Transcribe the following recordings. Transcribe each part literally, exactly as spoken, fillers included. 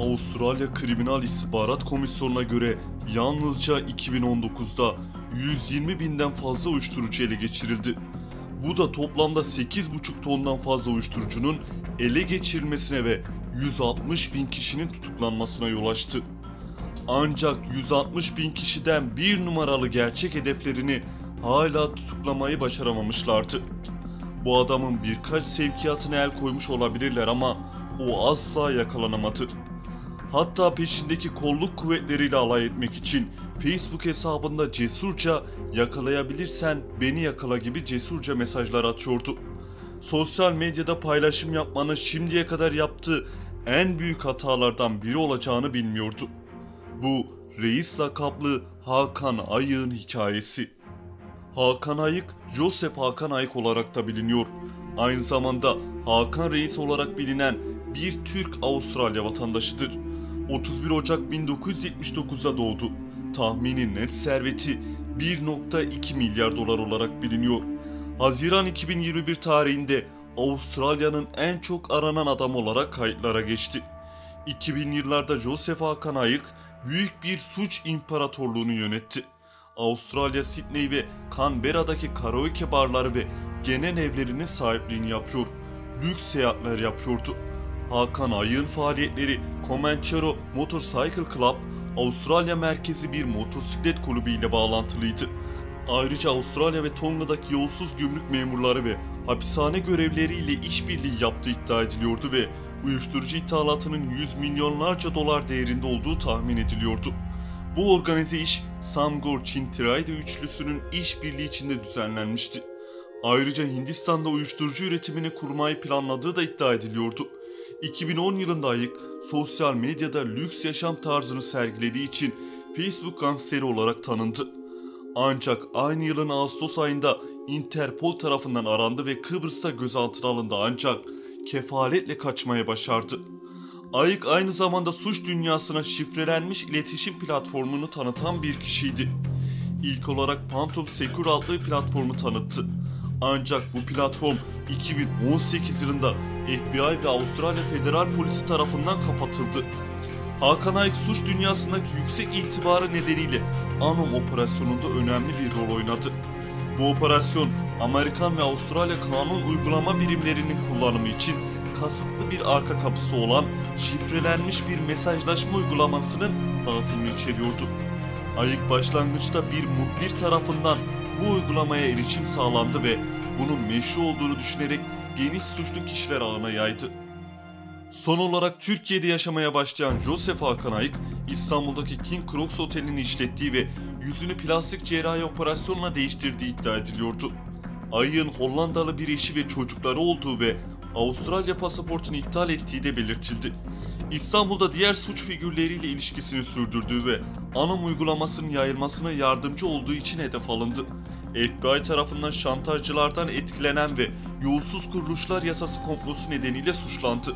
Avustralya Kriminal İstihbarat Komisyonu'na göre yalnızca iki bin on dokuzda yüz yirmi binden fazla uyuşturucu ele geçirildi. Bu da toplamda sekiz buçuk tondan fazla uyuşturucunun ele geçirilmesine ve yüz altmış bin kişinin tutuklanmasına yol açtı. Ancak yüz altmış bin kişiden bir numaralı gerçek hedeflerini hala tutuklamayı başaramamışlardı. Bu adamın birkaç sevkiyatına el koymuş olabilirler ama o asla yakalanamadı. Hatta peşindeki kolluk kuvvetleriyle alay etmek için Facebook hesabında cesurca "yakalayabilirsen beni yakala" gibi cesurca mesajlar atıyordu. Sosyal medyada paylaşım yapmanın şimdiye kadar yaptığı en büyük hatalardan biri olacağını bilmiyordu. Bu Reis lakaplı Hakan Ayık'ın hikayesi. Hakan Ayık, Joseph Hakan Ayık olarak da biliniyor. Aynı zamanda Hakan Reis olarak bilinen bir Türk-Avustralya vatandaşıdır. otuz bir Ocak bin dokuz yüz yetmiş dokuz'da doğdu. Tahmini net serveti bir nokta iki milyar dolar olarak biliniyor. Haziran iki bin yirmi bir tarihinde Avustralya'nın en çok aranan adamı olarak kayıtlara geçti. iki binli yıllarda Joseph Hakan Ayık büyük bir suç imparatorluğunu yönetti. Avustralya, Sydney ve Canberra'daki karaoke barları ve genel evlerinin sahipliğini yapıyor. Lüks seyahatler yapıyordu. Hakan Ayık'ın faaliyetleri Comanchero Motorcycle Club, Avustralya merkezi bir motosiklet kulübü ile bağlantılıydı. Ayrıca Avustralya ve Tonga'daki yolsuz gümrük memurları ve hapishane görevlileriyle işbirliği yaptığı iddia ediliyordu ve uyuşturucu ithalatının yüz milyonlarca dolar değerinde olduğu tahmin ediliyordu. Bu organize iş Samgor-Chintirayda üçlüsünün işbirliği içinde düzenlenmişti. Ayrıca Hindistan'da uyuşturucu üretimini kurmayı planladığı da iddia ediliyordu. iki bin on yılında Ayık, sosyal medyada lüks yaşam tarzını sergilediği için Facebook gangsteri olarak tanındı. Ancak aynı yılın Ağustos ayında Interpol tarafından arandı ve Kıbrıs'ta gözaltına alındı ancak kefaletle kaçmaya başardı. Ayık aynı zamanda suç dünyasına şifrelenmiş iletişim platformunu tanıtan bir kişiydi. İlk olarak Phantom Secure adlı platformu tanıttı. Ancak bu platform iki bin on sekiz yılında F B I ve Avustralya Federal Polisi tarafından kapatıldı. Hakan Ayık suç dünyasındaki yüksek itibarı nedeniyle Anom operasyonunda önemli bir rol oynadı. Bu operasyon Amerikan ve Avustralya kanun uygulama birimlerinin kullanımı için kasıtlı bir arka kapısı olan şifrelenmiş bir mesajlaşma uygulamasının dağıtımını içeriyordu. Ayık başlangıçta bir muhbir tarafından bu uygulamaya erişim sağlandı ve bunun meşru olduğunu düşünerek geniş suçlu kişiler ağına yaydı. Son olarak Türkiye'de yaşamaya başlayan Joseph Hakan Ayık, İstanbul'daki King Crocs Oteli'ni işlettiği ve yüzünü plastik cerrahi operasyonla değiştirdiği iddia ediliyordu. Ayık'ın Hollandalı bir eşi ve çocukları olduğu ve Avustralya pasaportunu iptal ettiği de belirtildi. İstanbul'da diğer suç figürleriyle ilişkisini sürdürdüğü ve Anom uygulamasının yayılmasına yardımcı olduğu için hedef alındı. F B I tarafından şantajcılardan etkilenen ve yolsuz kuruluşlar yasası komplosu nedeniyle suçlandı.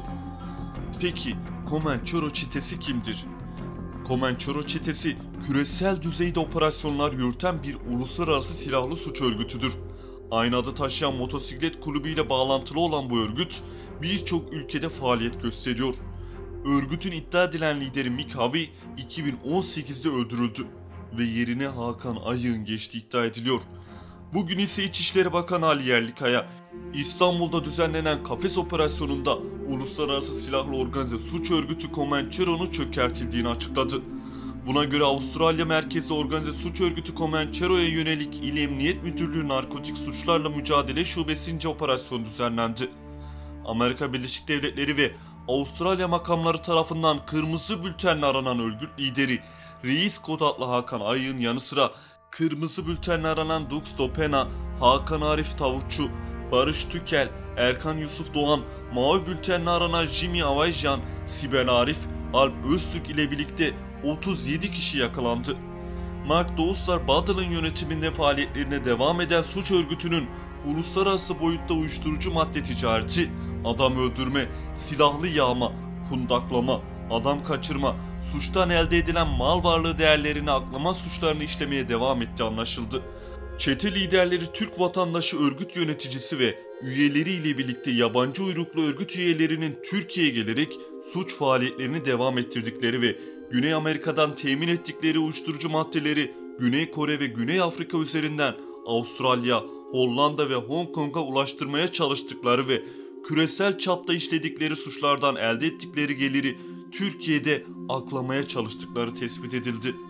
Peki Comanchero çetesi kimdir? Comanchero çetesi küresel düzeyde operasyonlar yürüten bir uluslararası silahlı suç örgütüdür. Aynı adı taşıyan motosiklet kulübüyle bağlantılı olan bu örgüt birçok ülkede faaliyet gösteriyor. Örgütün iddia edilen lideri Mick Harvey iki bin on sekiz'de öldürüldü ve yerine Hakan Ayık'ın geçtiği iddia ediliyor. Bugün ise İçişleri Bakanı Ali Yerlikaya, İstanbul'da düzenlenen Kafes operasyonunda uluslararası silahlı organize suç örgütü Comanchero'nun çökertildiğini açıkladı. Buna göre Avustralya merkezi organize suç örgütü Comanchero'ya yönelik İl Emniyet Müdürlüğü Narkotik Suçlarla Mücadele Şubesince operasyon düzenlendi. Amerika Birleşik Devletleri ve Avustralya makamları tarafından kırmızı bültenle aranan örgüt lideri Reis kod adlı Hakan Ayık'ın yanı sıra kırmızı bültenle aranan Dux Dopena, Hakan Arif Tavukçu, Barış Tükel, Erkan Yusuf Doğan, mavi bültenle aranan Jimmy Avajyan, Sibel Arif, Alp Öztürk ile birlikte otuz yedi kişi yakalandı. Mark Dawslar Battle'ın yönetiminde faaliyetlerine devam eden suç örgütünün uluslararası boyutta uyuşturucu madde ticareti, adam öldürme, silahlı yağma, kundaklama, adam kaçırma, suçtan elde edilen mal varlığı değerlerini aklama suçlarını işlemeye devam ettiği anlaşıldı. Çete liderleri Türk vatandaşı örgüt yöneticisi ve üyeleriyle birlikte yabancı uyruklu örgüt üyelerinin Türkiye'ye gelerek suç faaliyetlerini devam ettirdikleri ve Güney Amerika'dan temin ettikleri uyuşturucu maddeleri Güney Kore ve Güney Afrika üzerinden Avustralya, Hollanda ve Hong Kong'a ulaştırmaya çalıştıkları ve küresel çapta işledikleri suçlardan elde ettikleri geliri Türkiye'de aklamaya çalıştıkları tespit edildi.